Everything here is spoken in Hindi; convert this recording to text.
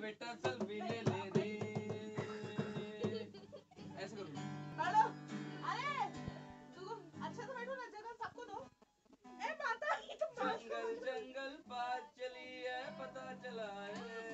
बेटा सेल्फी ले ले रे। ऐसे करो। हेलो, अरे तू अच्छा से बैठो ना, जगह सबको दो। ए माता, ये तो जंगल जंगल पास चली है, पता चला है